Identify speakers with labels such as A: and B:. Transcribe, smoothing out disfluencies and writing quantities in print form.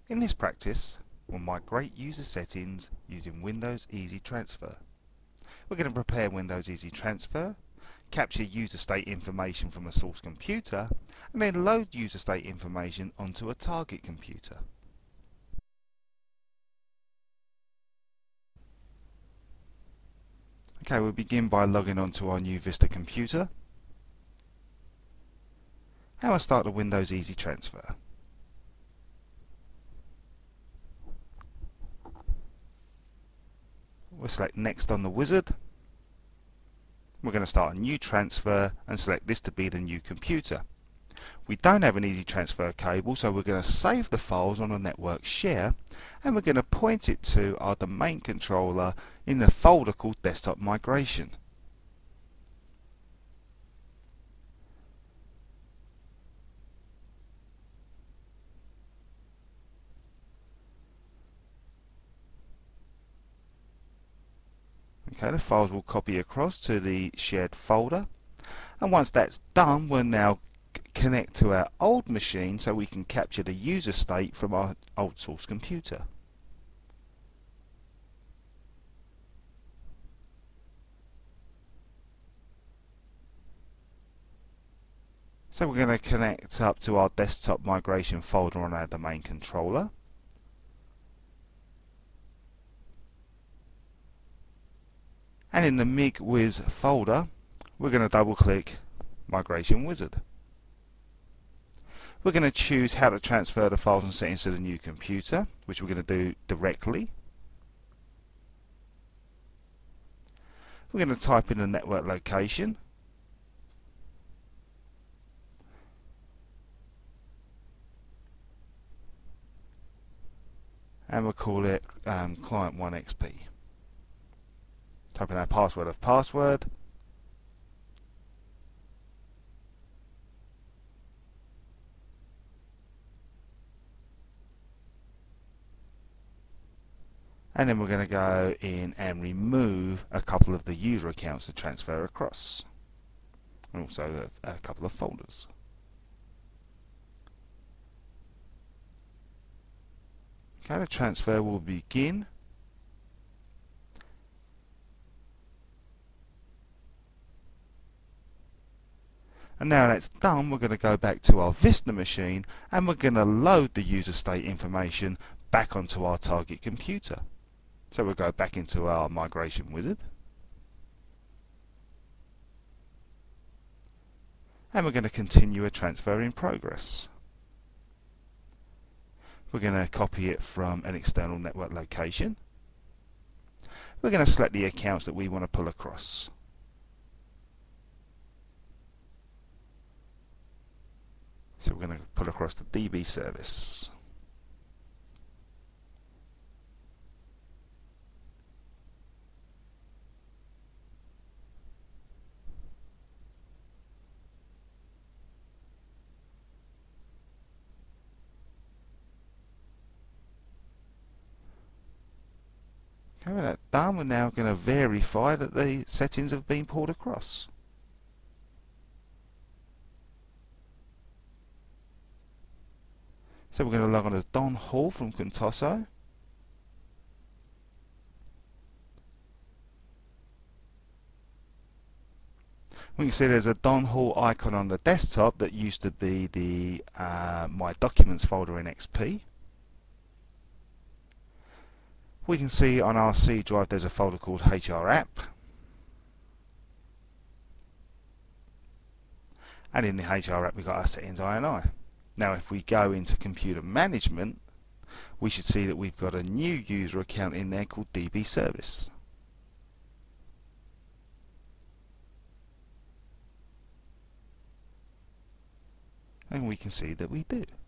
A: In this practice, we'll migrate user settings using Windows Easy Transfer. We're going to prepare Windows Easy Transfer, capture user state information from a source computer, and then load user state information onto a target computer. Okay, we'll begin by logging onto our new Vista computer, and we'll start the Windows Easy Transfer. We'll select Next on the wizard. We're going to start a new transfer and select this to be the new computer. We don't have an Easy Transfer cable, so we're going to save the files on a network share, and we're going to point it to our domain controller in the folder called Desktop Migration. Okay, the files will copy across to the shared folder, and once that's done, we'll now connect to our old machine so we can capture the user state from our old source computer. So we're going to connect up to our desktop migration folder on our domain controller. And in the MigWiz folder, we're going to double click Migration Wizard. We're going to choose how to transfer the files and settings to the new computer, which we're going to do directly. We're going to type in the network location. And we'll call it Client1XP. Type in our password of password. And then we're going to go in and remove a couple of the user accounts to transfer across. And also a couple of folders. Okay, the transfer will begin. And now that's done, we're going to go back to our Vista machine and we're going to load the user state information back onto our target computer. So we'll go back into our migration wizard. And we're going to continue a transfer in progress. We're going to copy it from an external network location. We're going to select the accounts that we want to pull across. So we're going to pull across the DB service. Okay, with that done, we're now going to verify that the settings have been pulled across. So we're going to log on as Don Hall from Contoso. We can see there's a Don Hall icon on the desktop that used to be the My Documents folder in XP. We can see on our C drive there's a folder called HR App. And in the HR App we've got our settings INI. Now if we go into computer management, we should see that we've got a new user account in there called DB Service. And we can see that we do.